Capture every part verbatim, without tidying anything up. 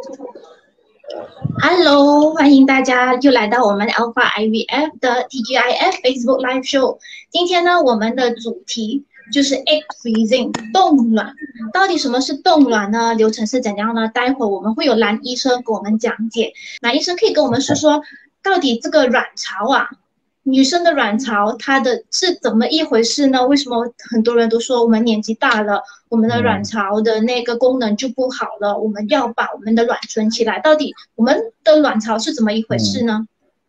Hello，欢迎大家又来到我们 Alpha I V F 的 T G I F Facebook Live Show。今天呢，我们的主题就是 egg freezing 冻卵。到底什么是冻卵呢？流程是怎样呢？待会儿我们会有蓝医生给我们讲解。蓝医生可以跟我们说说，到底这个卵巢啊，女生的卵巢它的是怎么一回事呢？为什么很多人都说我们年纪大了，我们的卵嗯巢的那个功能就不好了？我们要把我们的卵存起来，到底我们的卵巢是怎么一回事嗯呢？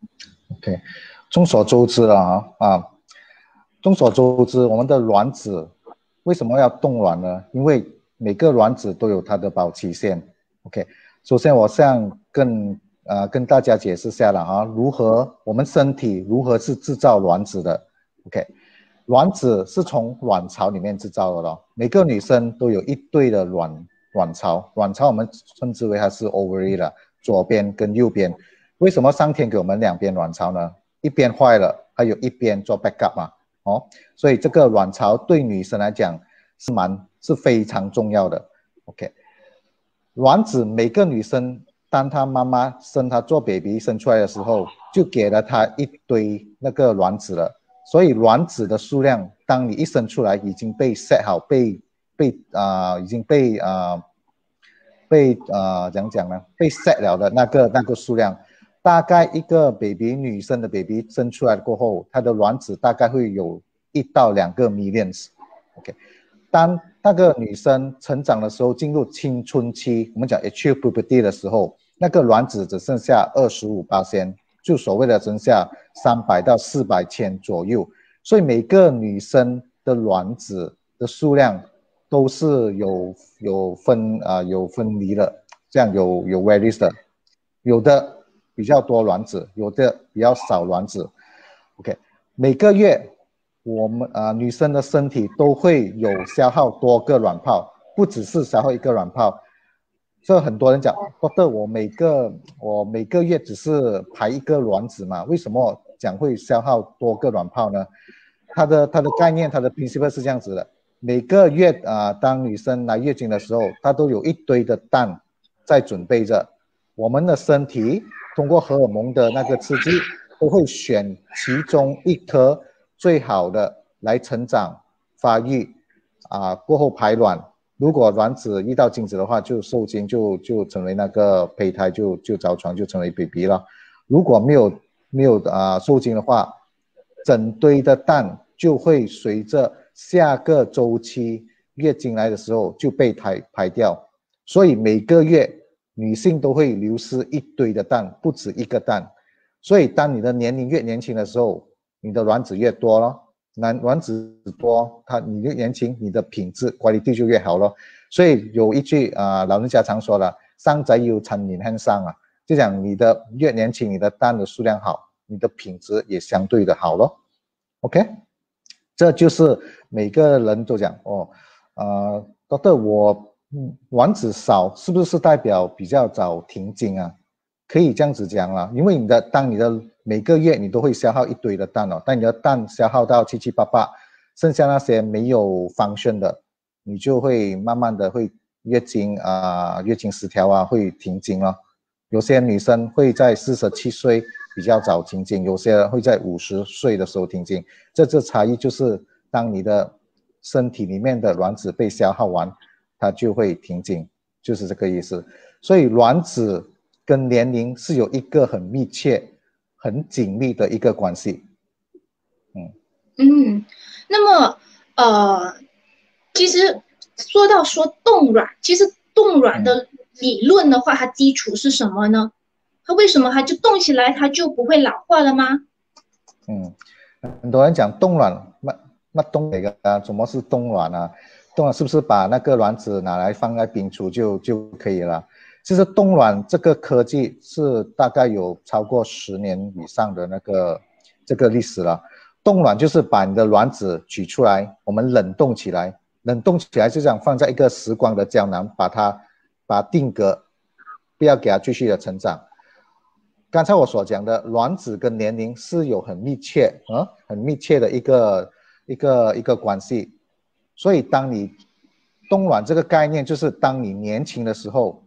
，OK，众所周知了啊啊，众所周知，我们的卵子为什么要冻卵呢？因为每个卵子都有它的保期限。OK，首先我想跟呃跟大家解释下了啊，如何我们身体如何是制造卵子的。OK，卵子是从卵巢里面制造的咯。每个女生都有一对的卵卵巢，卵巢我们称之为它是 ovary 了，左边跟右边。为什么上天给我们两边卵巢呢？一边坏了，还有一边做 backup 嘛。哦，所以这个卵巢对女生来讲是蛮是非常重要的。OK，卵子每个女生当她妈妈生她做 baby 生出来的时候，就给了她一堆那个卵子了。所以卵子的数量，当你一生出来已经被 set 好，被被啊、呃、已经被啊、呃、被呃怎样讲呢？被 set 了的那个那个数量，大概一个 baby 女生的 baby 生出来过后，她的卵子大概会有一到两个 millions。OK，当那个女生成长的时候，进入青春期，我们讲 achieve puberty 的时候，那个卵子只剩下二十五巴仙，就所谓的剩下三百到四百千左右。所以每个女生的卵子的数量都是有有分啊、呃、有分离的，这样有有 varies 的，有的比较多卵子，有的比较少卵子。OK，每个月我们啊、呃、女生的身体都会有消耗多个卵泡，不只是消耗一个卵泡。所以很多人讲，Doctor，我每个我每个月只是排一个卵子嘛，为什么讲会消耗多个卵泡呢？它的它的概念，它的 principle 是这样子的：每个月啊、呃，当女生来月经的时候，她都有一堆的蛋在准备着。我们的身体通过荷尔蒙的那个刺激，都会选其中一颗最好的来成长发育啊、呃，过后排卵。如果卵子遇到精子的话，就受精就就成为那个胚胎，就就着床就成为 baby 了。如果没有没有啊、呃、受精的话，整堆的蛋就会随着下个周期月经来的时候就被排排掉。所以每个月女性都会流失一堆的蛋，不止一个蛋。所以当你的年龄越年轻的时候，你的卵子越多了。卵卵子多，它你越年轻，你的品质 quality 就越好咯。所以有一句啊、呃，老人家常说的"生仔要趁年輕生"啊，就讲你的越年轻，你的蛋的数量好，你的品质也相对的好咯。OK，这就是每个人都讲哦，呃，Doctor，我卵子少是不是代表比较早停经啊？可以这样子讲啦，因为你的当你的每个月你都会消耗一堆的蛋哦，当你的蛋消耗到七七八八，剩下那些没有 function 的，你就会慢慢的会月经啊、呃、月经失调啊，会停经了。有些女生会在四十七岁比较早停经，有些人会在五十岁的时候停经。这这差异就是当你的身体里面的卵子被消耗完，它就会停经，就是这个意思。所以卵子跟年龄是有一个很密切、很紧密的一个关系。嗯嗯，那么呃，其实说到说冻卵，其实冻卵嗯的理论的话，它基础是什么呢？它为什么它就冻起来，它就不会老化了吗？ 嗯，很多人讲冻卵，乜乜冻嚟噶？怎么是冻卵啊？冻卵是不是把那个卵子拿来放在冰橱就就可以了？其实冻卵这个科技是大概有超过十年以上的那个这个历史了。冻卵就是把你的卵子取出来，我们冷冻起来，冷冻起来就这样放在一个时光的胶囊，把它把它定格，不要给它继续的成长。刚才我所讲的卵子跟年龄是有很密切啊，很密切的一个一个一个关系。所以当你冻卵这个概念，就是当你年轻的时候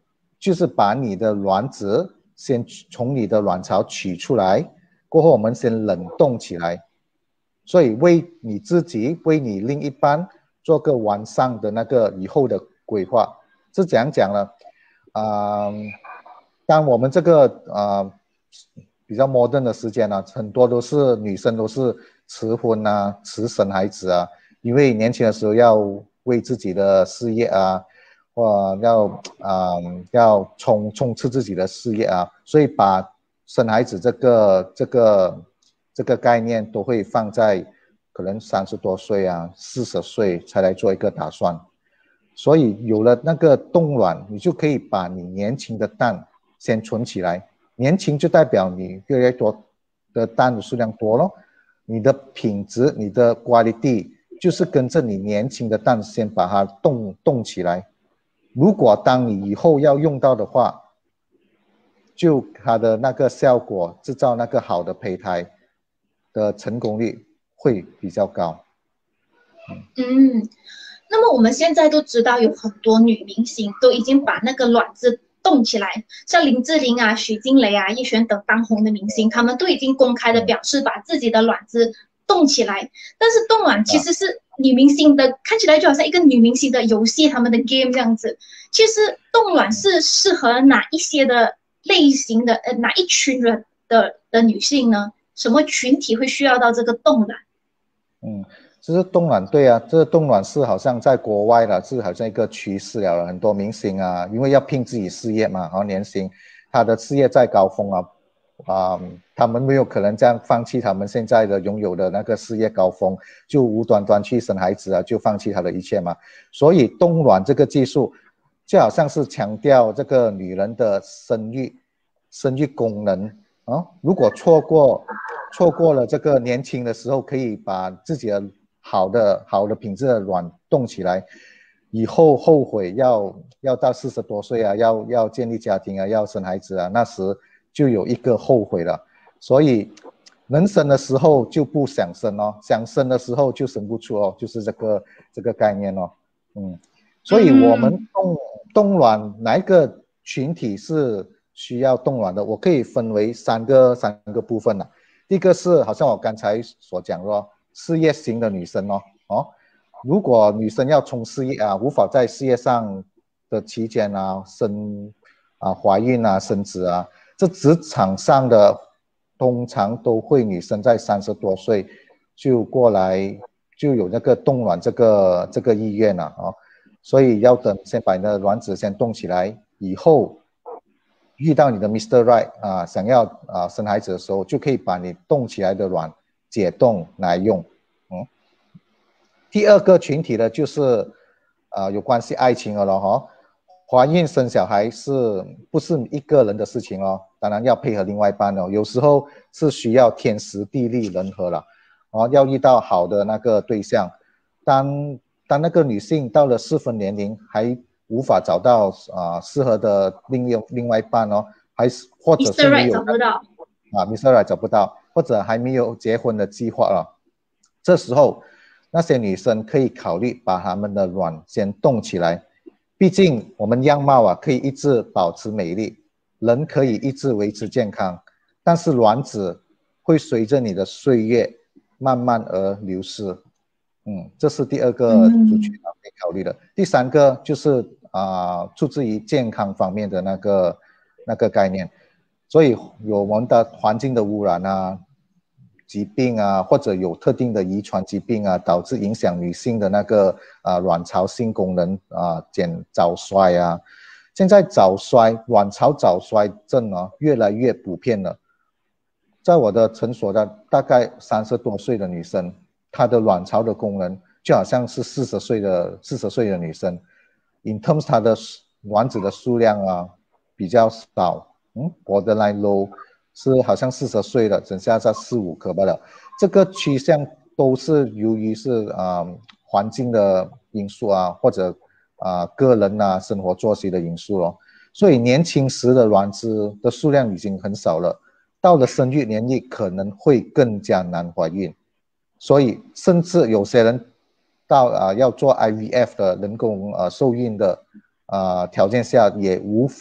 就是把你的卵子先从你的卵巢取出来，过后我们先冷冻起来，所以为你自己、为你另一半做个完善的那个以后的规划。是怎样讲呢？啊、呃，当我们这个啊、呃、比较 modern 的时间呢、啊，很多都是女生都是迟婚啊、迟生孩子啊，因为年轻的时候要为自己的事业啊，或要啊、呃、要冲冲刺自己的事业啊，所以把生孩子这个这个这个概念都会放在可能三十多岁啊、四十岁才来做一个打算。所以有了那个冻卵，你就可以把你年轻的蛋先存起来。年轻就代表你越来越多的蛋的数量多咯，你的品质、你的 quality 就是跟着你年轻的蛋先把它冻冻起来。如果当你以后要用到的话，就它的那个效果，制造那个好的胚胎的成功率会比较高。 嗯，那么我们现在都知道有很多女明星都已经把那个卵子冻起来，像林志玲啊、许静蕾啊、叶璇等当红的明星，他们都已经公开的表示把自己的卵子冻起来。但是冻卵其实是女明星的，看起来就好像一个女明星的游戏，他们的 game 这样子。其实冻卵是适合哪一些的类型的呃哪一群人的的女性呢？什么群体会需要到这个冻卵？ 嗯。就是冻卵，对啊，这个冻卵是好像在国外了，是好像一个趋势了。很多明星啊，因为要拼自己事业嘛，然后年轻，他的事业在高峰啊，啊、嗯，他们没有可能这样放弃他们现在的拥有的那个事业高峰，就无端端去生孩子啊，就放弃他的一切嘛。所以冻卵这个技术，就好像是强调这个女人的生育、生育功能啊。如果错过错过了这个年轻的时候，可以把自己的好的好的品质的卵冻起来，以后后悔要要到四十多岁啊，要要建立家庭啊，要生孩子啊，那时就有一个后悔了。所以能生的时候就不想生哦，想生的时候就生不出哦，就是这个这个概念哦。嗯，所以我们冻冻卵哪一个群体是需要冻卵的？我可以分为三个三个部分了。第一个是好像我刚才所讲的事业型的女生哦，哦，如果女生要冲事业啊，无法在事业上的期间啊生啊怀孕啊生子啊，这职场上的通常都会女生在三十多岁就过来就有那个冻卵这个这个意愿了啊、哦，所以要等先把你的卵子先冻起来，以后遇到你的 Mister Right 啊，想要啊生孩子的时候，就可以把你冻起来的卵解冻来用。嗯，第二个群体呢，就是啊有关系爱情的了哈。怀孕生小孩是不是一个人的事情哦？当然要配合另外一半哦。有时候是需要天时地利人和了，哦，要遇到好的那个对象。当当那个女性到了适婚年龄还无法找到啊、呃、适合的另一另外一半哦，还是或者是没有 Mister Right 找不到啊 ，Mister Right 找不到，或者还没有结婚的计划了，这时候那些女生可以考虑把她们的卵先冻起来。毕竟我们样貌啊可以一直保持美丽，人可以一直维持健康，但是卵子会随着你的岁月慢慢而流失。嗯，这是第二个族群啊可以考虑的。第三个就是啊、呃，出自于健康方面的那个那个概念，所以有我们的环境的污染啊、疾病啊，或者有特定的遗传疾病啊，导致影响女性的那个啊、呃、卵巢性功能啊减早衰啊。现在早衰、卵巢早衰症啊越来越普遍了。在我的诊所的大概三十多岁的女生，她的卵巢的功能就好像是四十岁的四十岁的女生。In terms 她的卵子的数量啊比较少，嗯 ，borderline low 是好像四十岁了，剩下在四五颗罢了。这个趋向都是由于是啊、呃、环境的因素啊，或者啊、呃、个人啊生活作息的因素咯。所以年轻时的卵子的数量已经很少了。到了生育年龄可能会更加难怀孕，所以甚至有些人到啊、呃、要做 I V F 的人工呃受孕的啊、呃、条件下也无法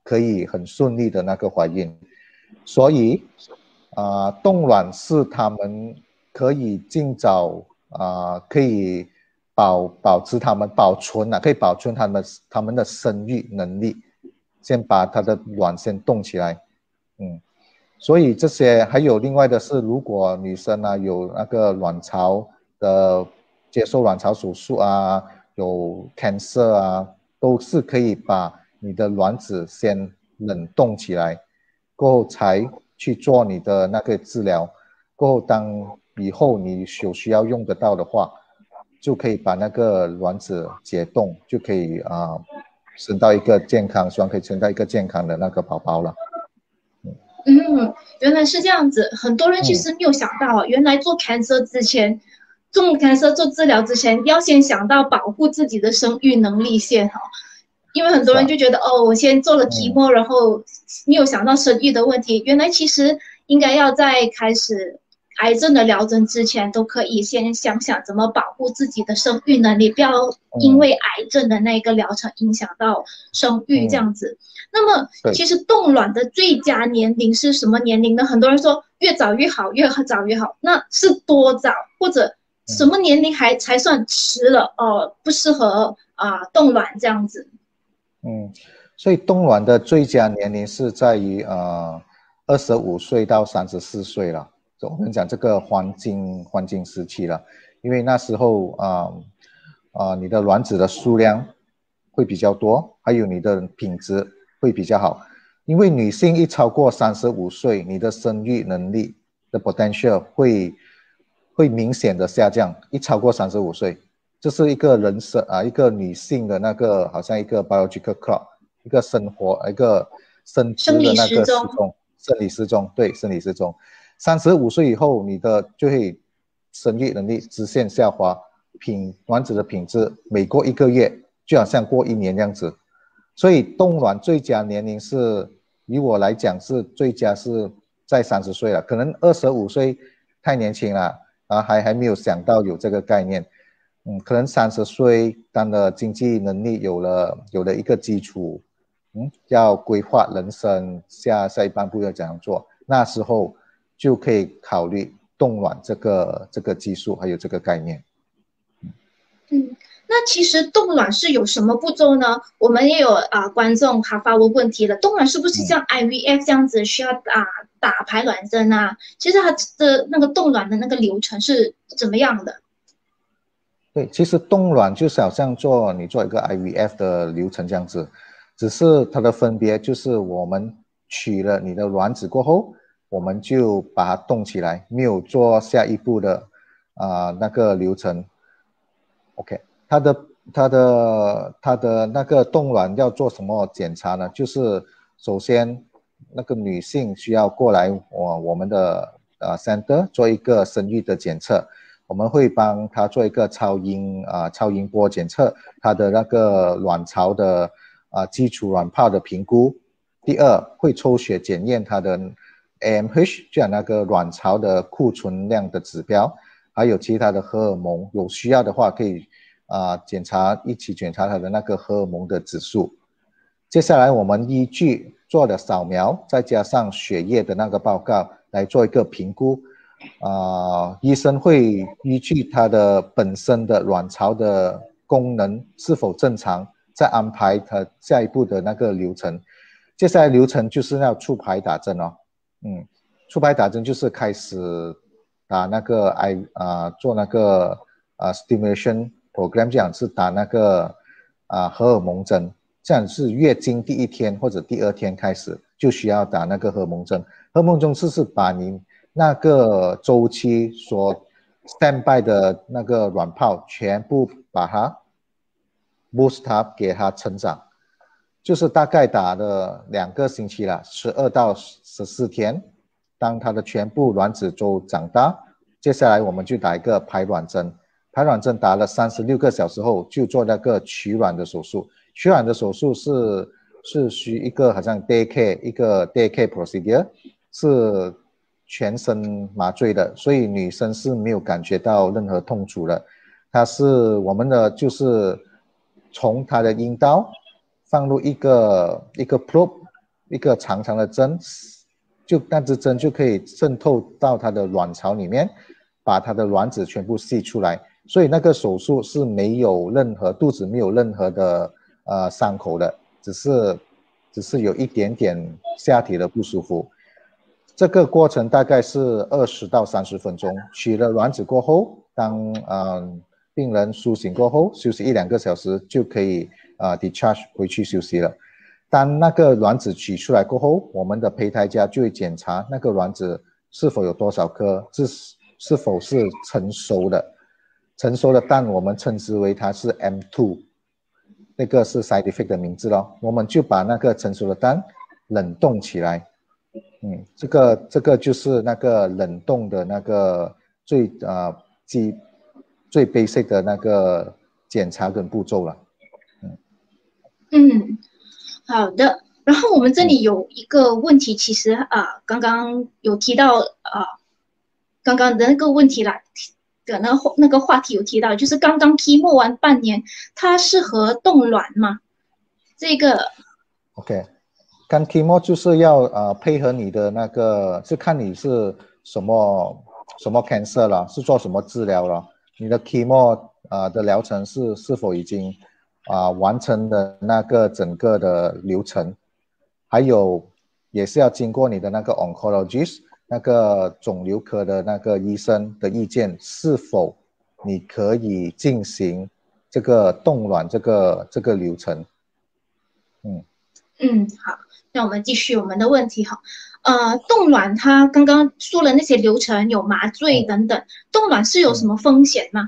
可以很顺利的那个怀孕。所以啊、呃，冻卵是他们可以尽早啊、呃，可以保保持他们保存啊，可以保存他们他们的生育能力，先把他的卵先冻起来，嗯。所以这些还有另外的是，如果女生啊有那个卵巢的接受卵巢手术啊，有 cancer 啊，都是可以把你的卵子先冷冻起来，过后才去做你的那个治疗。过后当以后你有需要用得到的话，就可以把那个卵子解冻，就可以啊、呃、生到一个健康，希望可以生到一个健康的那个宝宝了。 嗯，原来是这样子。很多人其嗯实没有想到，原来做 cancer 之前，做 cancer 做治疗之前，要先想到保护自己的生育能力先哈。因为很多是啊， 人就觉得，哦，我先做了嗯 chemo，然后没有想到生育的问题。原来其实应该要在开始癌症的疗程之前，都可以先想想怎么保护自己的生育能力，不要因嗯为癌症的那个疗程影响到生育这嗯， 样子。那么， 对。 其实冻卵的最佳年龄是什么年龄呢？很多人说越早越好，越早越好。那是多早，或者什嗯么年龄还才算迟了？哦、呃，不适合啊、呃、冻卵这样子。 嗯，所以冻卵的最佳年龄是在于呃二十五岁到三十四岁了。就我们讲这个黄金黄金时期了，因为那时候啊啊、呃呃、你的卵子的数量会比较多，还有你的品质会比较好。因为女性一超过三十五岁，你的生育能力的 potential 会会明显的下降。一超过三十五岁。这是一个人生啊，一个女性的那个好像一个 biological clock，一个生活一个生殖生理的那时钟。 个时钟，生理时钟，对，生理时钟。三十五岁以后，你的就会生育能力直线下滑，品卵子的品质每过一个月就好像过一年这样子。所以冻卵最佳年龄是，以我来讲是最佳是在三十岁了，可能二十五岁太年轻了啊，还还没有想到有这个概念。嗯，可能三十岁，当了经济能力有了有了一个基础，嗯，要规划人生下下一半步要怎样做，那时候就可以考虑冻卵这个这个技术还有这个概念。 嗯，那其实冻卵是有什么步骤呢？我们也有啊、呃、观众还发问问题了，冻卵是不是嗯， 像 I V F 这样子需要打打排卵针啊？其实它的那个冻卵的那个流程是怎么样的？ 对，其实冻卵就是好像做你做一个 I V F 的流程这样子，只是它的分别就是我们取了你的卵子过后，我们就把它冻起来，没有做下一步的啊、呃、那个流程。OK，它的它的它的那个冻卵要做什么检查呢？就是首先那个女性需要过来我我们的呃 center 做一个生育的检测，我们会帮她做一个超音啊、呃、超音波检测她的那个卵巢的啊、呃、基础卵泡的评估。第二会抽血检验她的 A M H， 这样那个卵巢的库存量的指标。还有其他的荷尔蒙，有需要的话可以啊、呃、检查一起检查它的那个荷尔蒙的指数。接下来我们依据做的扫描，再加上血液的那个报告来做一个评估。啊、呃，医生会依据他的本身的卵巢的功能是否正常，再安排他下一步的那个流程。接下来流程就是要促排打针哦，嗯，促排打针就是开始打那个 I 啊、呃、做那个啊、呃、stimulation program， 这样是打那个啊、呃、荷尔蒙针，这样是月经第一天或者第二天开始就需要打那个荷尔蒙针。荷尔蒙针是是把你那个周期所 standby 的那个卵泡全部把它 boost up 给它成长，就是大概打了两个星期了，十二到十四天。当它的全部卵子都长大，接下来我们就打一个排卵针。排卵针打了三十六个小时后，就做那个取卵的手术。取卵的手术是是需一个好像 day care 一个 day care procedure， 是全身麻醉的，所以女生是没有感觉到任何痛楚的。它是我们的就是从她的阴道放入一个一个 probe， 一个长长的针，就那支针就可以渗透到它的卵巢里面，把它的卵子全部吸出来。所以那个手术是没有任何肚子没有任何的呃伤口的，只是只是有一点点下体的不舒服。这个过程大概是二十到三十分钟。取了卵子过后，当呃病人苏醒过后，休息一两个小时就可以呃 discharge 回去休息了。当那个卵子取出来过后，我们的胚胎家就会检查那个卵子是否有多少颗，是是否是成熟的。成熟的蛋我们称之为它是 M 二， 那个是 scientific 的名字咯。我们就把那个成熟的蛋冷冻起来。嗯，这个这个就是那个冷冻的那个最啊基最 basic 的那个检查跟步骤了。 嗯嗯，好的。然后我们这里有一个问题，其实啊、呃，刚刚有提到啊、呃，刚刚的那个问题啦的那那个话题有提到，就是刚刚 chemo 完半年，它适合冻卵吗？这个 OK。干 chemo 就是要呃配合你的那个，是看你是什么什么 cancer 了，是做什么治疗了。你的 chemo 啊、呃、的疗程是是否已经啊、呃、完成的那个整个的流程，还有也是要经过你的那个 oncologist 那个肿瘤科的那个医生的意见，是否你可以进行这个冻卵这个这个流程。嗯嗯，好。那我们继续我们的问题哈，呃，冻卵它刚刚说了那些流程，有麻醉等等，冻卵是有什么风险吗？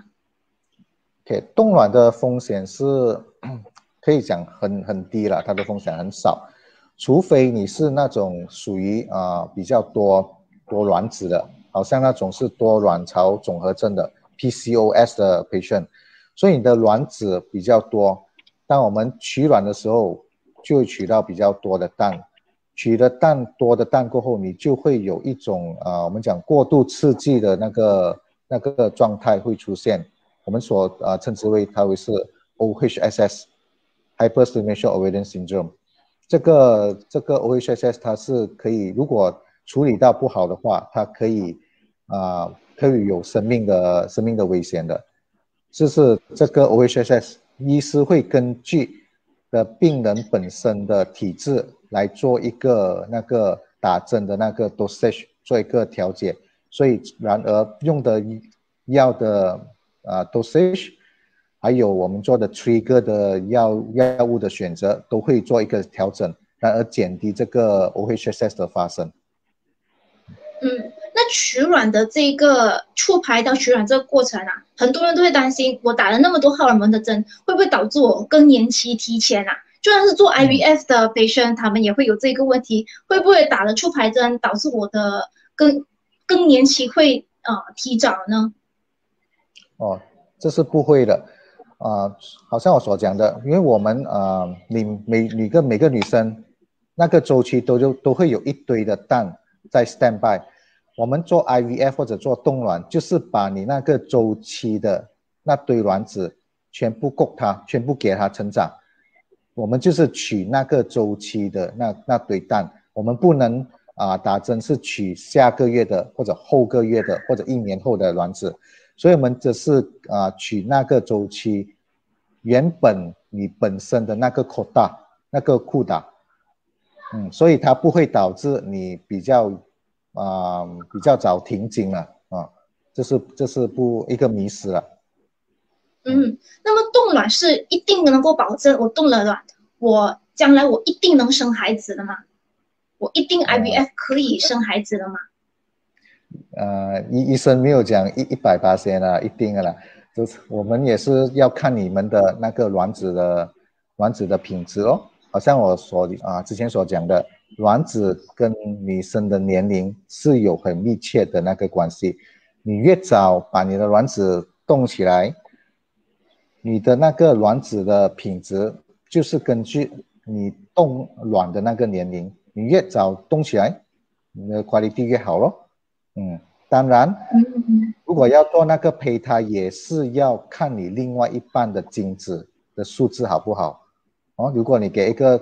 OK， 冻卵的风险是可以讲很很低了，它的风险很少，除非你是那种属于啊、呃、比较多多卵子的，好像那种是多卵巢综合症的 P C O S 的 patient， 所以你的卵子比较多，当我们取卵的时候就会取到比较多的蛋，取了蛋多的蛋过后，你就会有一种啊、呃、我们讲过度刺激的那个那个状态会出现。我们所呃称之为它为是 O H S S，Hyperstimulation Ovarian Syndrome。这个这个 O H S S 它是可以，如果处理到不好的话，它可以啊、呃、可以有生命的生命的危险的。就是这个 O H S S， 医师会根据的病人本身的体质来做一个那个打针的那个 dosage 做一个调节，所以然而用的药的啊 dosage， 还有我们做的 trigger 的药药物的选择都会做一个调整，然而减低这个 O H S S 的发生。 嗯，那取卵的这个出排到取卵这个过程啊，很多人都会担心，我打了那么多荷尔蒙的针，会不会导致我更年期提前啊？就算是做 I V F 的 patient，、嗯、他们也会有这个问题，会不会打了出排针导致我的更更年期会呃提早呢？ 哦，这是不会的，啊、呃，好像我所讲的，因为我们啊、呃，你每每个每个女生那个周期都就都会有一堆的蛋在 stand by。我们做 I V F 或者做冻卵，就是把你那个周期的那堆卵子全部供它，全部给它成长。我们就是取那个周期的那那堆蛋，我们不能啊、呃、打针是取下个月的或者后个月的或者一年后的卵子。所以我们只是啊、呃、取那个周期原本你本身的那个 quota 那个库打，嗯，所以它不会导致你比较啊、呃、比较早停经了啊，这是这是不一个迷思了。 嗯，那么冻卵是一定能够保证我冻了卵，我将来我一定能生孩子的吗？我一定 I V F 可以生孩子的吗？ 呃，医医生没有讲一一百八千啊，一定的啦，就是我们也是要看你们的那个卵子的卵子的品质哦。好像我所啊之前所讲的，卵子跟女生的年龄是有很密切的那个关系。你越早把你的卵子冻起来，你的那个卵子的品质就是根据你冻卵的那个年龄，你越早冻起来，你的 quality 越好咯。嗯，当然，如果要做那个胚胎，也是要看你另外一半的精子的数字好不好。哦，如果你给一个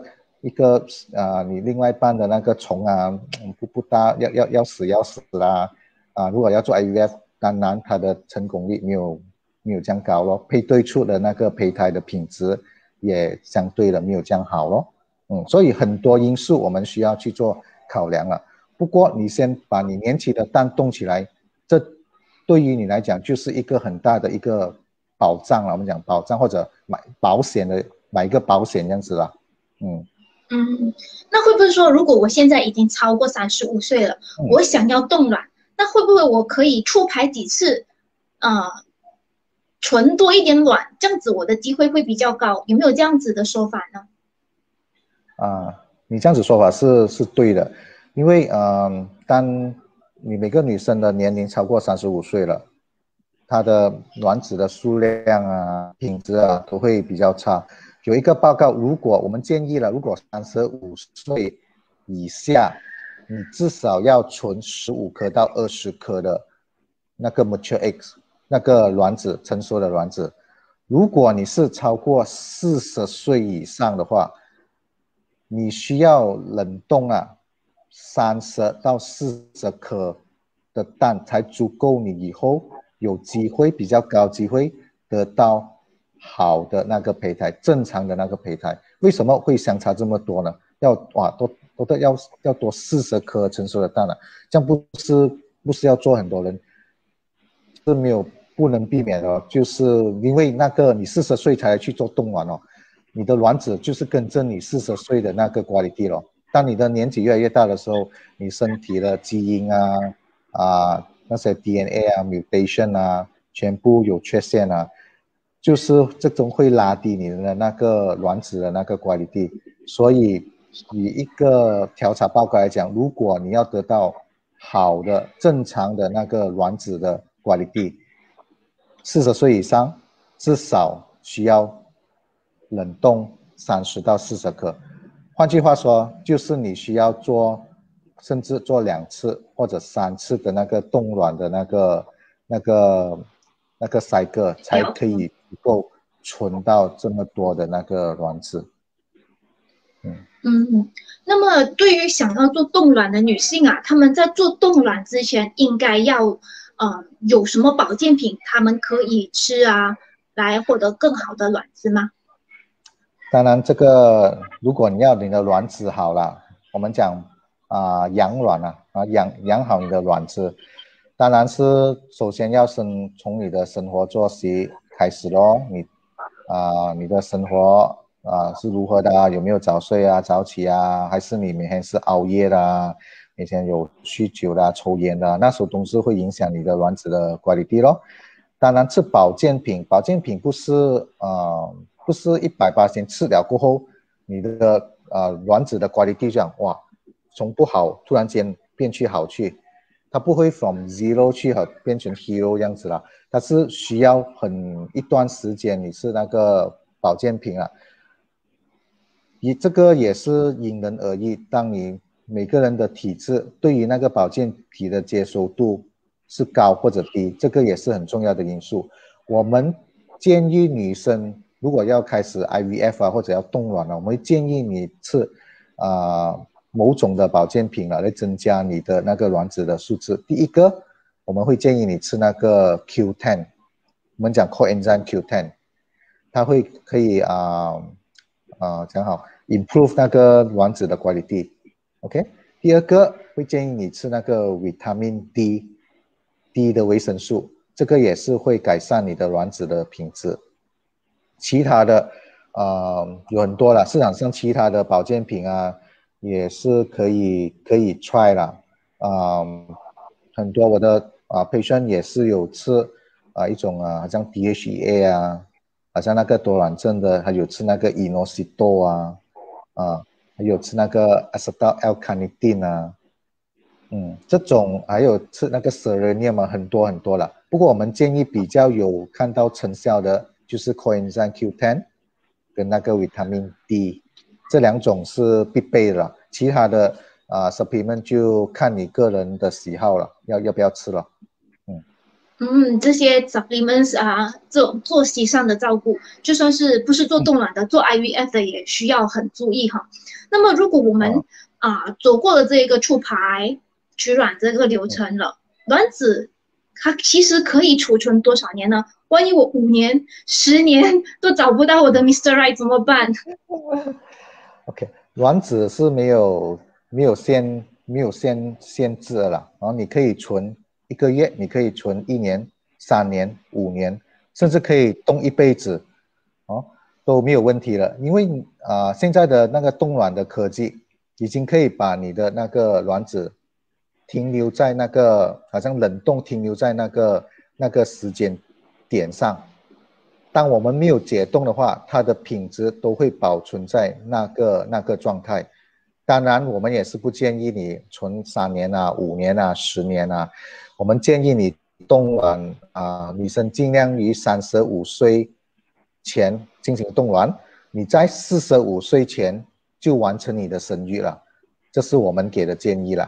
一个啊、呃，你另外一半的那个虫啊，不不大要要要死要死啦啊！如果要做 I V F， 当然它的成功率没有没有这样高咯，配对出的那个胚胎的品质也相对的没有这样好咯。嗯，所以很多因素我们需要去做考量了。不过你先把你年期的蛋冻起来，这对于你来讲就是一个很大的一个保障了。我们讲保障或者买保险的，买一个保险这样子啦。嗯嗯，那会不会说，如果我现在已经超过三十五岁了， 嗯、 我想要冻卵，那会不会我可以出排几次，呃，存多一点卵，这样子我的机会会比较高？有没有这样子的说法呢？ 啊，你这样子说法是是对的，因为嗯、呃，当你每个女生的年龄超过三十五岁了，她的卵子的数量啊、品质啊都会比较差。有一个报告，如果我们建议了，如果三十五岁以下，你至少要存十五颗到二十颗的那个 mature eggs， 那个卵子成熟的卵子。如果你是超过四十岁以上的话，你需要冷冻啊，三十到四十颗的蛋才足够，你以后有机会比较高机会得到好的那个胚胎，正常的那个胚胎。为什么会相差这么多呢？要哇多多的要要多四十颗成熟的蛋了，这样不是不是要做很多人是没有不能避免的，就是因为那个你四十岁才去做冻卵哦。你的卵子就是跟着你四十岁的那个 quality 咯。当你的年纪越来越大的时候，你身体的基因啊啊那些 D N A 啊 mutation 啊全部有缺陷啊，就是这种会拉低你的那个卵子的那个 quality。所以以一个调查报告来讲，如果你要得到好的正常的那个卵子的 quality， 四十岁以上至少需要冷冻三十到四十颗，换句话说，就是你需要做，甚至做两次或者三次的那个冻卵的那个、那个、那个 cycle 才可以够存到这么多的那个卵子。 嗯嗯，那么对于想要做冻卵的女性啊，她们在做冻卵之前应该要呃有什么保健品，她们可以吃啊，来获得更好的卵子吗？ 当然，这个如果你要你的卵子好了，我们讲啊、呃、养卵啊啊养养好你的卵子，当然是首先要生从你的生活作息开始咯。你啊、呃、你的生活啊、呃、是如何的啊？有没有早睡啊、早起啊？还是你每天是熬夜的啊？每天有酗酒的、啊、抽烟的、啊，那时候都是会影响你的卵子的 quality 咯。当然，吃保健品，保健品不是呃。不是一百八先吃了过后，你的呃卵子的 quality 这样哇，从不好突然间变去好去，它不会 from zero 去和变成 hero 这样子啦，它是需要很一段时间，你是那个保健品啊，你这个也是因人而异，当你每个人的体质对于那个保健品的接受度是高或者低，这个也是很重要的因素。我们建议女生如果要开始 I V F 啊，或者要冻卵啊，我们会建议你吃啊、呃、某种的保健品啊，来增加你的那个卵子的数字。第一个，我们会建议你吃那个 Q 十，我们讲 coenzyme Q 十，它会可以啊啊、呃呃、讲好 improve 那个卵子的 quality。OK， 第二个会建议你吃那个 vitamin D，D 的维生素。这个也是会改善你的卵子的品质。其他的，呃，有很多了，市场上其他的保健品啊，也是可以可以 try 啦。啊、呃，很多我的啊 patient 也是有吃啊一种啊，好像 D H E A 啊，好像那个多卵症的，还有吃那个 inositol 啊，啊，还有吃那个 acetyl L-carnitine 啊。嗯，这种还有吃那个 selenium 啊，很多很多了。不过我们建议比较有看到成效的，就是 coenzyme Q 十 跟那个 vitamin D， 这两种是必备的了。其他的啊、呃、supplement 就看你个人的喜好了，要要不要吃了。嗯嗯，这些 supplements 啊，这种作息上的照顾，就算是不是做冻卵的，做 I V F 的也需要很注意哈。那么如果我们啊。 啊走过了这个出排取卵这个流程了，卵子它其实可以储存多少年呢？万一我五年、十年都找不到我的 Mister Right 怎么办？ OK，卵子是没有没有限没有限限制的啦，然后你可以存一个月，你可以存一年、三年、五年，甚至可以冻一辈子，哦，都没有问题了。因为啊、呃，现在的那个冻卵的科技已经可以把你的那个卵子停留在那个好像冷冻停留在那个那个时间点上。当我们没有解冻的话，它的品质都会保存在那个那个状态。当然，我们也是不建议你存三年啊、五年啊、十年啊。我们建议你冻卵啊、呃，女生尽量于三十五岁前进行冻卵，你在四十五岁前就完成你的生育了，这是我们给的建议了。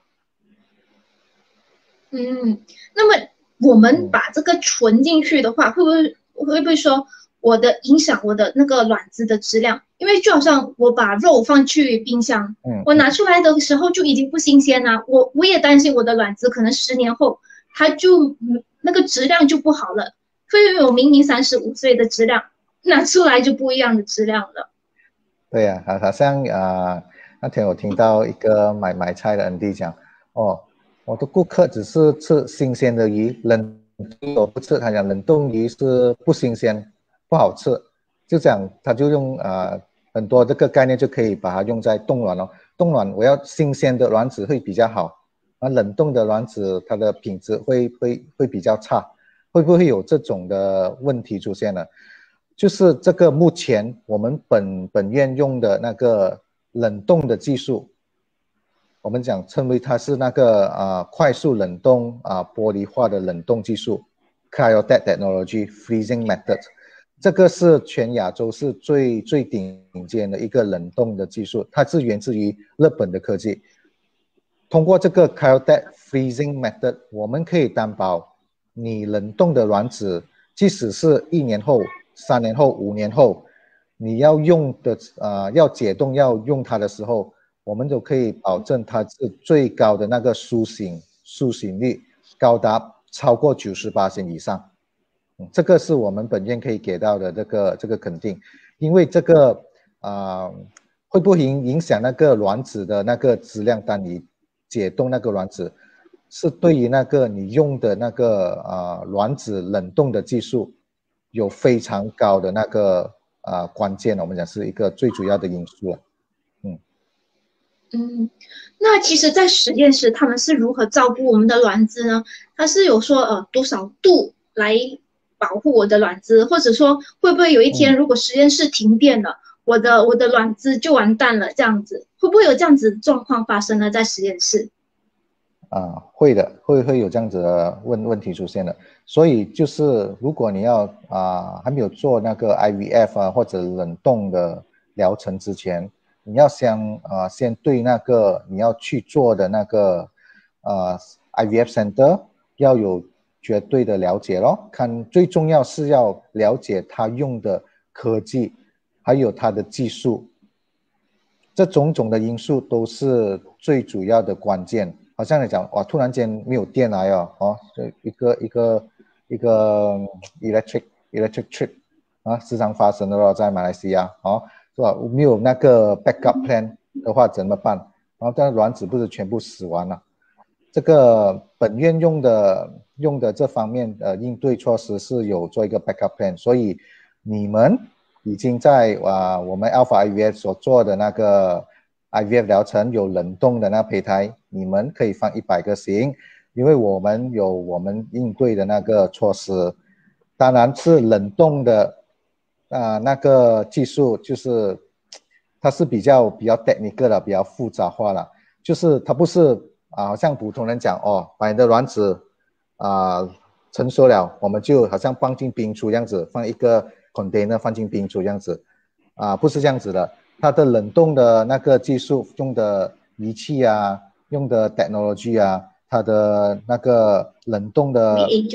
嗯，那么我们嗯把这个存进去的话，会不会会不会说我的影响我的那个卵子的质量？因为就好像我把肉放去冰箱， 嗯嗯。 我拿出来的时候就已经不新鲜了，我我也担心我的卵子可能十年后它就嗯那个质量就不好了，会有明明三十五岁的质量，拿出来就不一样的质量了。 对呀、啊，好像啊、呃，那天我听到一个买买菜的 N D 讲，哦，我的顾客只是吃新鲜的鱼，冷冻我不吃，他讲冷冻鱼是不新鲜，不好吃，就这样，他就用啊、呃、很多这个概念就可以把它用在冻卵了。冻卵我要新鲜的卵子会比较好，而冷冻的卵子它的品质会会会比较差，会不会有这种的问题出现呢？就是这个目前我们本本院用的那个冷冻的技术，我们讲称为它是那个啊、呃、快速冷冻啊、呃、玻璃化的冷冻技术 ，Cryotech Technology Freezing Method， 这个是全亚洲是最最顶尖的一个冷冻的技术，它是源自于日本的科技。通过这个 Cryotech Freezing Method， 我们可以担保你冷冻的卵子，即使是一年后、三年后、五年后，你要用的啊、呃、要解冻要用它的时候，我们都可以保证它是最高的那个苏醒苏醒率高达超过九十八以上。嗯，这个是我们本院可以给到的这个这个肯定，因为这个啊、呃、会不会影影响那个卵子的那个质量？当你解冻那个卵子，是对于那个你用的那个啊、呃、卵子冷冻的技术有非常高的那个啊、呃、关键，我们讲是一个最主要的因素了。嗯嗯，那其实，在实验室他们是如何照顾我们的卵子呢？他是有说呃多少度来保护我的卵子，或者说会不会有一天嗯。 如果实验室停电了，我的我的卵子就完蛋了，这样子会不会有这样子状况发生呢？在实验室？ 啊，会的，会会有这样子的问问题出现的。所以就是如果你要啊还没有做那个 I V F 啊或者冷冻的疗程之前，你要先啊先对那个你要去做的那个呃 I V F center 要有绝对的了解咯。看最重要是要了解他用的科技，还有他的技术，这种种的因素都是最主要的关键。好像你讲哇，突然间没有电来哦，哦，一个一个一个 electric electric trip 啊，时常发生的咯，在马来西亚哦，是吧？没有那个 backup plan 的话怎么办？然后但卵子不是全部死亡了？这个本院用的用的这方面的应对措施是有做一个 backup plan，所以你们已经在啊我们 Alpha I V F 所做的那个 I V F 疗程有冷冻的那胚胎，你们可以放一百个心，因为我们有我们应对的那个措施，当然是冷冻的啊、呃、那个技术就是它是比较比较 technical 的，比较复杂化了，就是它不是啊，好像普通人讲哦，把你的卵子啊成熟了，我们就好像放进冰橱这样子，放一个 container 放进冰橱这样子，啊，不是这样子的。它的冷冻的那个技术用的仪器啊，用的 technology 啊，它的那个冷冻的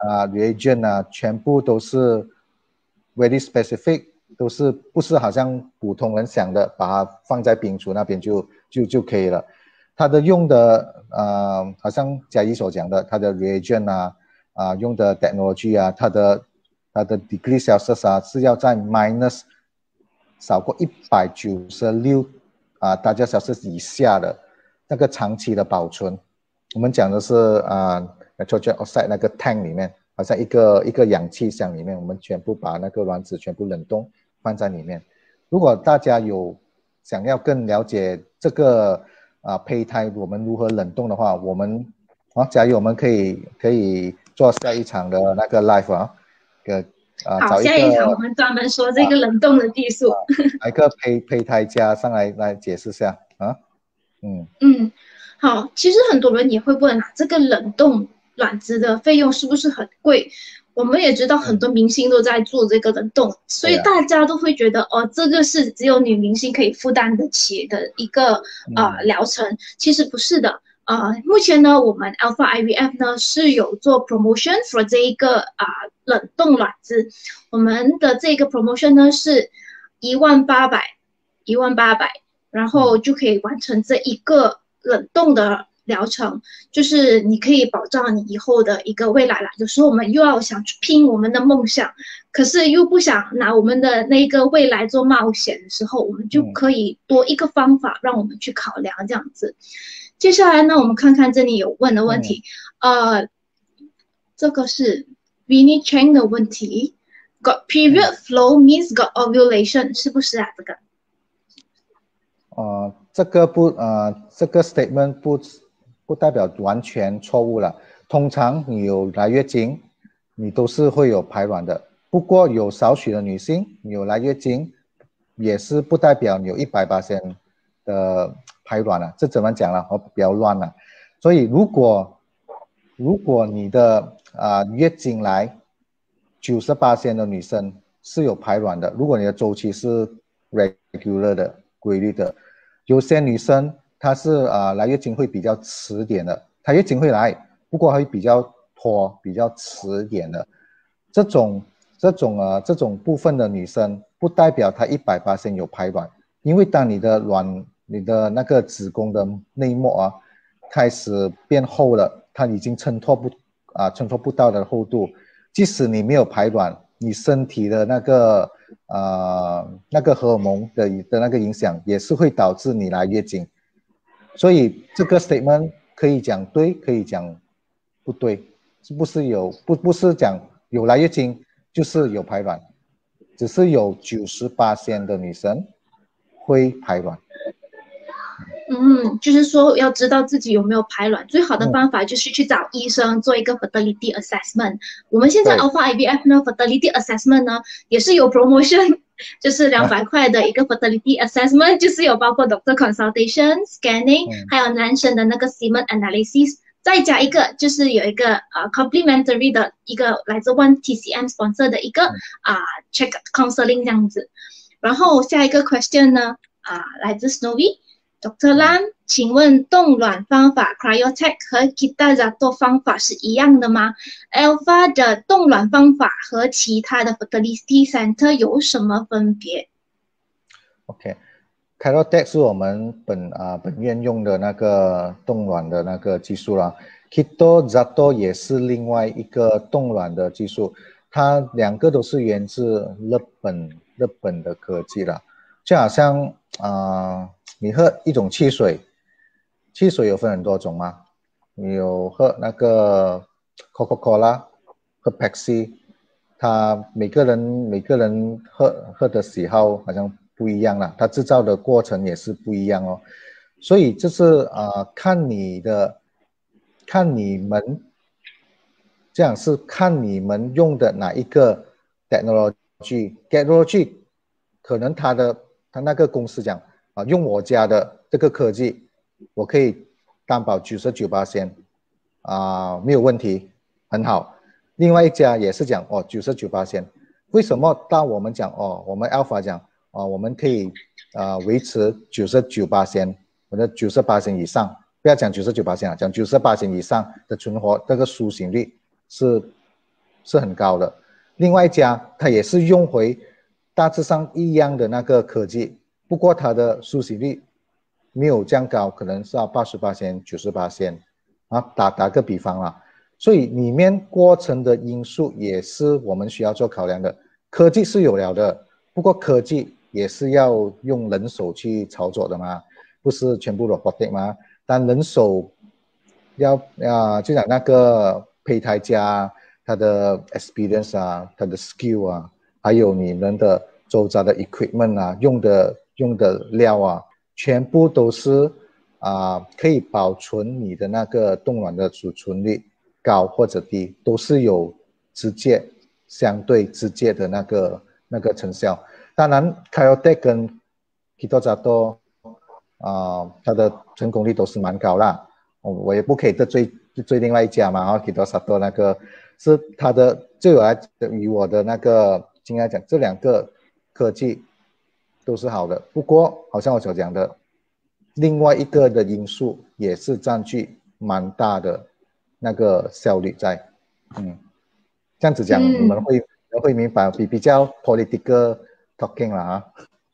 啊 reagent 啊，全部都是 very specific， 都是不是好像普通人想的，把它放在冰橱那边就就就可以了。它的用的呃，好像嘉怡所讲的，它的 reagent 啊啊用的 technology 啊，它的它的 degree Celsius 啊是要在 minus 少过一百九十六啊大家小时以下的那个长期的保存。我们讲的是啊 nitrogen oxide 那个 tank 里面，好像一个一个氧气箱里面，我们全部把那个卵子全部冷冻放在里面。如果大家有想要更了解这个啊胚胎我们如何冷冻的话，我们啊假如我们可以可以做下一场的那个 live 啊，个啊好， 找一个下一场我们专门说这个冷冻的技术。 来、啊、一个胚胚胎家上来来解释下啊，嗯嗯，好，其实很多人也会问，这个冷冻卵子的费用是不是很贵？我们也知道很多明星都在做这个冷冻，嗯、所以大家都会觉得哦，这个是只有女明星可以负担得起的一个呃疗程。其实不是的，呃，目前呢，我们 Alpha I V F 呢是有做 promotion for 这一个啊、呃、冷冻卵子，我们的这个 promotion 呢是一万八百，一万八百，然后就可以完成这一个冷冻的疗程，就是你可以保障你以后的一个未来啦。有时候我们又要想去拼我们的梦想，可是又不想拿我们的那个未来做冒险的时候，我们就可以多一个方法让我们去考量这样子。接下来呢，我们看看这里有问的问题，嗯、呃，这个是 Vinny Cheng 的问题 ，Got period flow means got ovulation， 是不是啊？这个？ 呃，这个不呃，这个 statement 不不代表完全错误了。通常你有来月经，你都是会有排卵的。不过有少许的女性，你有来月经，也是不代表你有一百%的排卵了。这怎么讲呢？我比较乱了。所以如果如果你的啊、呃、月经来九十八%的女生是有排卵的，如果你的周期是 regular 的。规律的，有些女生她是啊、呃、来月经会比较迟点的，她月经会来，不过会比较拖，比较迟点的。这种这种啊、呃、这种部分的女生，不代表她一百%有排卵，因为当你的卵、你的那个子宫的内膜啊开始变厚了，它已经衬托不啊、呃、衬托不到的厚度，即使你没有排卵，你身体的那个。呃，那个荷尔蒙的的那个影响也是会导致你来月经，所以这个 statement 可以讲对，可以讲不对，是不是有不不是讲有来月经就是有排卵，只是有九十八%的女生会排卵。 嗯，就是说要知道自己有没有排卵，最好的方法就是去找医生做一个 fertility assessment。我们现在 Alpha I V F 呢 fertility assessment 呢也是有 promotion， 就是两百块的一个 fertility assessment， 就是有包括 doctor consultation、scanning，、嗯、还有男生的那个 semen analysis， 再加一个就是有一个呃 complimentary 的一个来自 One T C M sponsor 的一个啊、呃、check counseling 这样子。然后下一个 question 呢啊、呃、来自 Snowy。Doctor Lam， 请问冻卵方法 Cryotech 和 Kita Zato 方法是一样的吗 ？Alpha 的冻卵方法和其他的 Fertility Center 有什么分别 ？OK，Cryotech 是我们本啊、呃、本院用的那个冻卵的那个技术啦。Kita Zato 也是另外一个冻卵的技术，它两个都是源自日本日本的科技啦，就好像啊。呃你喝一种汽水，汽水有分很多种嘛，你有喝那个 Coca-Cola， 喝 Pepsi， 它每个人每个人喝喝的喜好好像不一样啦，它制造的过程也是不一样哦，所以就是啊、呃，看你的，看你们，这样是看你们用的哪一个 technology，technology 可能它的它那个公司讲。啊，用我家的这个科技，我可以担保 百分之九十九 啊，没有问题，很好。另外一家也是讲哦 百分之九十九， 为什么当我们讲哦，我们 Alpha 讲哦，我们可以啊、呃、维持 百分之九十九 或者 百分之九十八 以上，不要讲 百分之九十九 啊，讲 百分之九十八 以上的存活，这个苏醒率是是很高的。另外一家它也是用回大致上一样的那个科技，不过它的出席率没有这样高，可能是要八十八千、九十八千啊，打打个比方啦。所以里面过程的因素也是我们需要做考量的。科技是有了的，不过科技也是要用人手去操作的嘛，不是全部 robotic 嘛。但人手要啊，就讲那个胚胎加它的 experience 啊，它的 skill 啊，还有你们的周遭的 equipment 啊，用的用的料啊，全部都是啊可以保存你的那个冻卵的储存率高或者低，都是有直接相对直接的那个那个成效。当然 Cryotech 跟 Kitosato 啊，它的成功率都是蛮高啦。我也不可以得罪得罪另外一家嘛，然后 Kitosato 那个是它的，对我来与我的那个经验来讲，这两个科技都是好的。不过好像我所讲的，另外一个的因素也是占据蛮大的那个效率在，嗯，这样子讲、嗯、你们会会明白，比比较 political talking 啦啊。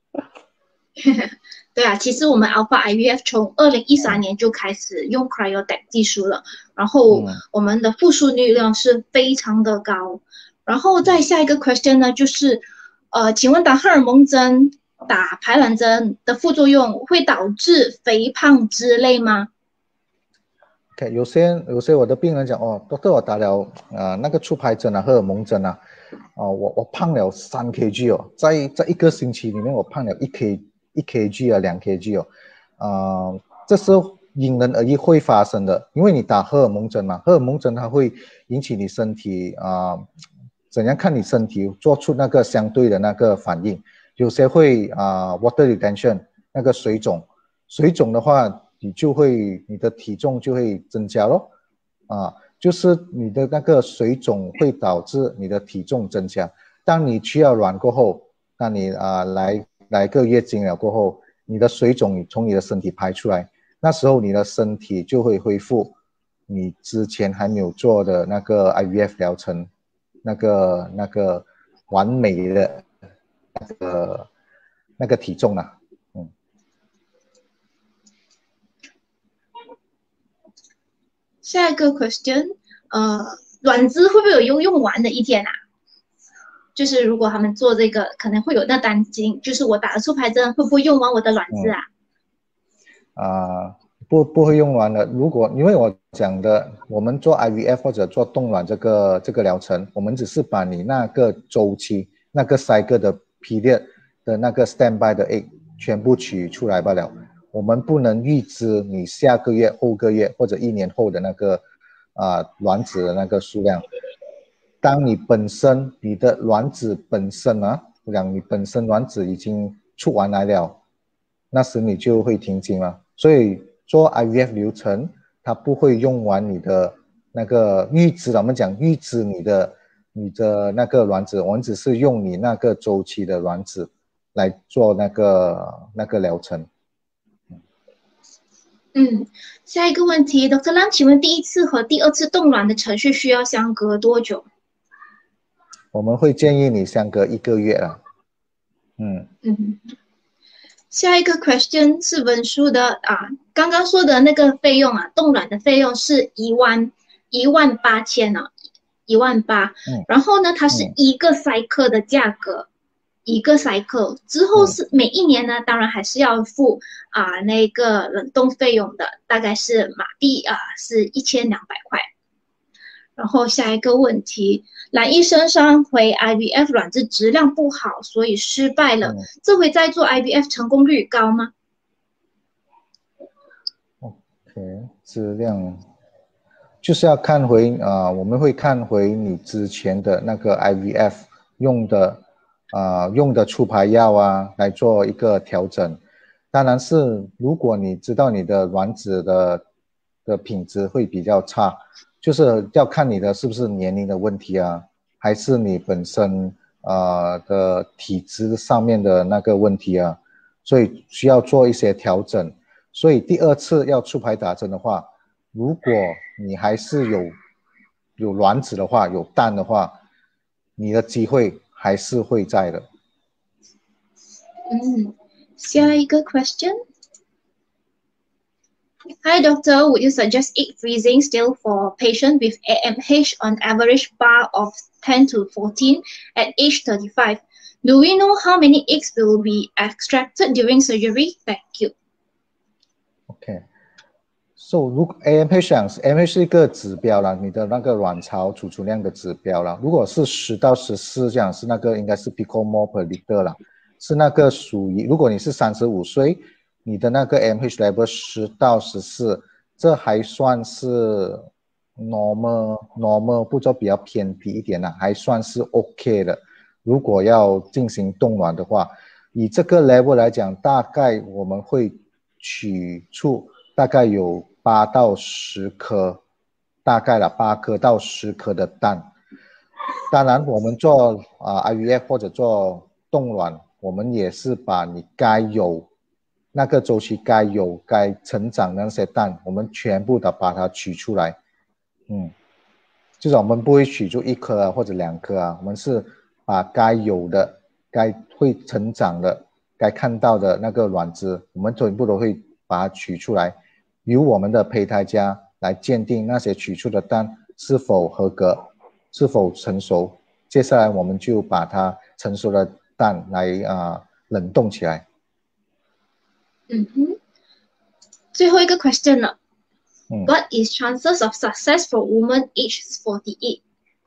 对啊，其实我们 Alpha I V F 从二零一三年就开始用 Cryotech 技术了，然后我们的复数率量是非常的高。然后再下一个 question 呢，就是呃，请问打荷尔蒙针、打排卵针的副作用会导致肥胖之类吗？ Okay, 有些有些我的病人讲哦，doctor 我打了啊、呃、那个促排针啊，荷尔蒙针啊，哦我我胖了三 K G 哦，在在一个星期里面我胖了一 K 一 K G 啊两 K G 哦，啊、呃、这是因人而异会发生的，因为你打荷尔蒙针嘛，荷尔蒙针它会引起你身体啊、呃、怎样看你身体做出那个相对的那个反应，有些会啊、呃、water retention 那个水肿，水肿的话。你就会你的体重就会增加咯，啊，就是你的那个水肿会导致你的体重增加。当你取了卵过后，当你啊来来个月经了过后，你的水肿从你的身体排出来，那时候你的身体就会恢复你之前还没有做的那个 I V F 疗程，那个那个完美的那个那个体重啊。 下一个 question， 呃，卵子会不会有用用完的一天啊？就是如果他们做这个，可能会有那担心，就是我打了促排针会不会用完我的卵子啊？ 啊、嗯呃，不不会用完的。如果因为我讲的，我们做 I V F 或者做冻卵这个这个疗程，我们只是把你那个周期、那个 cycle 的 period 的那个 standby 的 egg 全部取出来罢了。我们不能预知你下个月、后个月或者一年后的那个啊、呃、卵子的那个数量。当你本身你的卵子本身啊，我讲你本身卵子已经出完来了，那时你就会停经了。所以做 I V F 流程，它不会用完你的那个预知，我们讲预知你的你的那个卵子，我们只是用你那个周期的卵子来做那个那个疗程。 嗯，下一个问题 ，Doctor Lam， 请问第一次和第二次冻卵的程序需要相隔多久？ 我们会建议你相隔一个月了。嗯嗯，下一个 question 是文书的啊，刚刚说的那个费用啊，冻卵的费用是一万一万八千啊，一万八。嗯，然后呢，它是一个 cycle 的价格。嗯，一个 cycle 之后是每一年呢，当然还是要付啊那个冷冻费用的，大概是马币啊是一千两百块。然后下一个问题，蓝医生上回 I V F 卵子质量不好，所以失败了。嗯、这回再做 I V F 成功率高吗 ？OK， 质量就是要看回啊、呃，我们会看回你之前的那个 I V F 用的。啊、呃，用的促排药啊，来做一个调整。当然是，如果你知道你的卵子的的品质会比较差，就是要看你的是不是年龄的问题啊，还是你本身呃的体质上面的那个问题啊，所以需要做一些调整。所以第二次要促排打针的话，如果你还是有有卵子的话，有蛋的话，你的机会还是会在的。 嗯，下一个 question。Hi doctor, would you suggest egg freezing still for patient with A M H on average bar of ten to fourteen at age thirty-five? Do we know how many eggs will be extracted during surgery? Thank you. OK， so 如果 A M H 讲 A M H 是一个指标啦，你的那个卵巢储存量的指标啦。如果是十到十四这样，是那个应该是 picomole per liter 啦，是那个属于如果你是三十五岁。你的那个 A M H level 十到十四，这还算是 normal normal， 不做比较偏低一点啦，还算是 OK 的。如果要进行冻卵的话，以这个 level 来讲，大概我们会取出大概有八到十颗，大概了八颗到十颗的蛋。当然，我们做啊、呃、I V F 或者做冻卵，我们也是把你该有。那个周期该有、该成长的那些蛋，我们全部的把它取出来，嗯，就是我们不会取出一颗啊或者两颗啊，我们是把该有的、该会成长的、该看到的那个卵子，我们全部都会把它取出来，由我们的胚胎家来鉴定那些取出的蛋是否合格、是否成熟。接下来我们就把它成熟的蛋来啊、呃、冷冻起来。 嗯哼，最后一个 question 了。 嗯、 What is chances of success for woman aged forty-eight？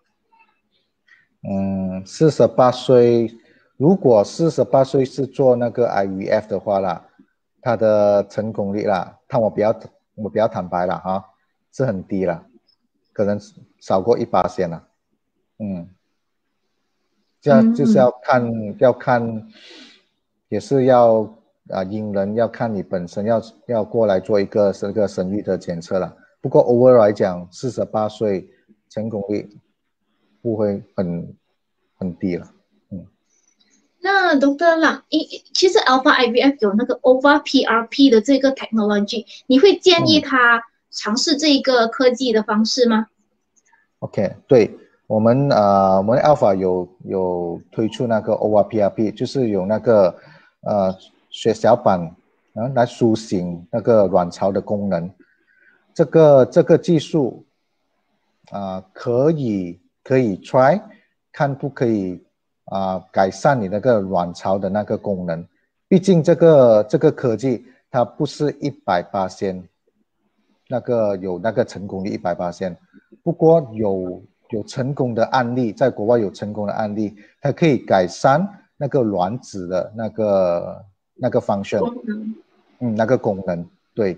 嗯，四十八岁，如果四十八岁是做那个 I V F 的话啦，它的成功率啦，看我比较我比较坦白了哈，是很低了，可能少过一八线了。嗯，这样就是要看、嗯、要看，也是要啊，因人要看你本身要要过来做一个这个生育的检测了。不过 over 来讲，四十八岁成功率不会很很低了。嗯， 那 Doctor Lam，其实 Alpha I V F 有那个 O V A P R P 的这个 technology， 你会建议他尝试这一个科技的方式吗？ OK， 对，我们呃，我们 Alpha 有有推出那个 O V A P R P， 就是有那个呃血小板啊来苏醒那个卵巢的功能。这个这个技术啊、呃，可以可以 try 看不可以啊、呃、改善你那个卵巢的那个功能。毕竟这个这个科技它不是一百八千，那个有那个成功率一百八千。不过有有成功的案例，在国外有成功的案例，它可以改善那个卵子的那个那个 function， 嗯，那个功能，对。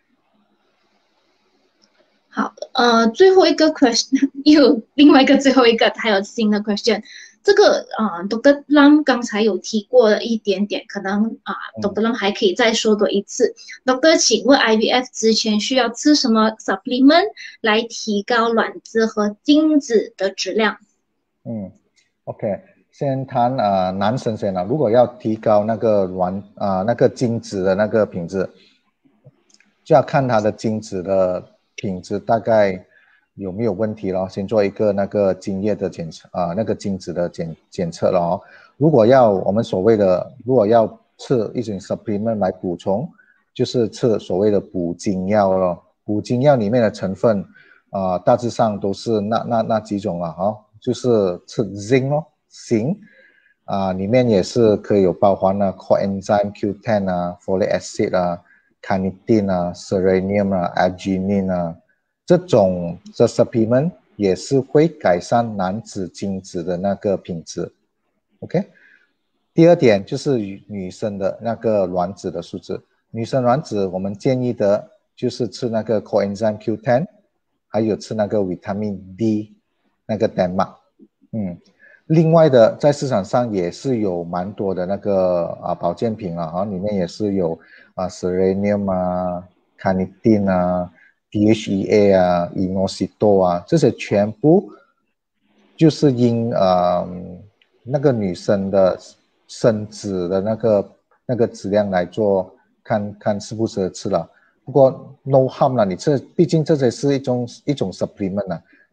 好，呃，最后一个 question， 又另外一个最后一个，还有新的 question。这个啊、呃、，Doctor Lam 刚才有提过了一点点，可能啊、呃、，Doctor Lam 还可以再说多一次。Doctor， 请问 I V F 之前需要吃什么 supplement 来提高卵子和精子的质量？ 嗯 ，OK， 先谈啊、呃、男生先了。如果要提高那个卵啊、呃、那个精子的那个品质，就要看他的精子的品质大概有没有问题咯，先做一个那个精液的检测啊、呃，那个精子的检检测了哦。如果要我们所谓的，如果要吃一种 supplement 来补充，就是吃所谓的补精药咯。补精药里面的成分啊、呃，大致上都是那那那几种了哈、哦，就是吃 zinc 咯，锌啊、呃，里面也是可以有包含了 coenzyme Q 十 啊 ，folic acid 啊。carnitine 啊 ，selenium 啊 ，arginine 啊，这种的 supplement 也是会改善男子精子的那个品质。OK， 第二点就是女生的那个卵子的数字。女生卵子我们建议的就是吃那个 coenzyme Q 十， 还有吃那个 vitamin D 那个 D M A。嗯。另外的，在市场上也是有蛮多的那个啊保健品啊，啊里面也是有啊 selenium 啊、carnitine 啊、D H E A 啊、inositol 啊，这些全部就是因呃那个女生的生殖的那个那个质量来做，看看适不适合吃了。不过 no harm 啦，你这毕竟这些是一种一种 supplement 啊。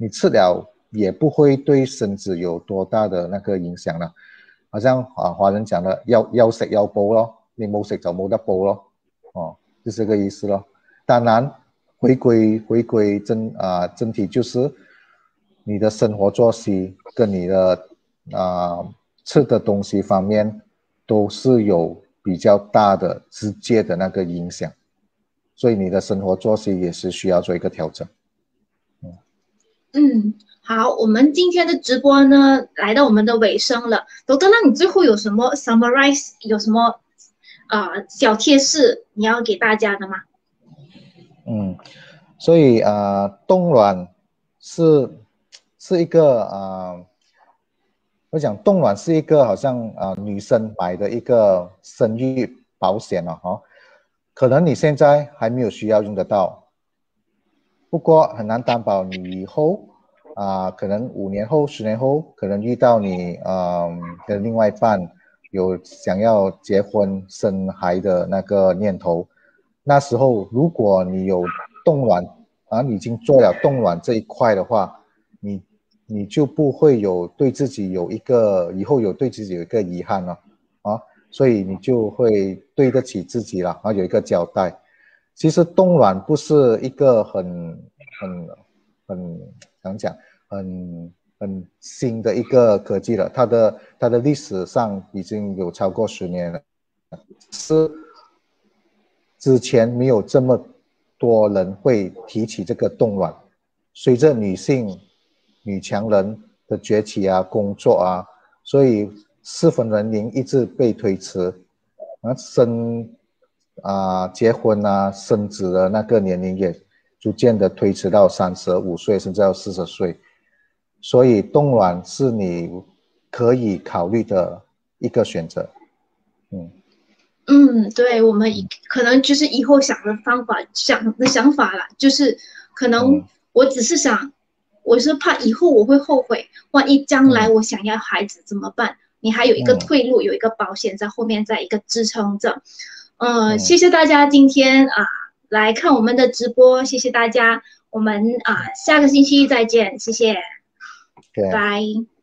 你吃了也不会对身子有多大的那个影响了。好像啊华人讲的，要要食有補咯，你冇食就冇得補咯，哦，就这个意思咯。当然，回归回归正啊正题就是你的生活作息跟你的啊吃的东西方面都是有比较大的直接的那个影响，所以你的生活作息也是需要做一个调整。 嗯。嗯，好，我们今天的直播呢，来到我们的尾声了。豆豆，那你最后有什么 summarize， 有什么呃小贴士你要给大家的吗？ 嗯，所以啊、呃，冻卵是是一个啊、呃，我讲冻卵是一个好像啊、呃、女生买的一个生育保险了哈，可能你现在还没有需要用得到，不过很难担保你以后啊、呃，可能五年后、十年后，可能遇到你啊、呃、的另外一半有想要结婚生孩的那个念头，那时候如果你有冻卵啊，你已经做了冻卵这一块的话，你你就不会有对自己有一个以后有对自己有一个遗憾了啊，所以你就会对得起自己了啊，有一个交代。其实冻卵不是一个很很很怎样讲很很新的一个科技了，它的它的历史上已经有超过十年了，是之前没有这么多人会提起这个冻卵，随着女性女强人的崛起啊，工作啊，所以适婚年龄一直被推迟，啊生啊结婚啊生子的那个年龄也逐渐的推迟到三十五岁甚至到四十岁，所以冻卵是你可以考虑的一个选择。嗯嗯，对，我们以可能就是以后想的方法，想的想法啦，就是可能嗯我只是想，我是怕以后我会后悔，万一将来嗯我想要孩子怎么办？你还有一个嗯退路，有一个保险在后面，在一个支撑着。呃， 嗯谢谢大家今天啊来看我们的直播，谢谢大家，我们啊下个星期再见，谢谢，拜 ，OK。 拜。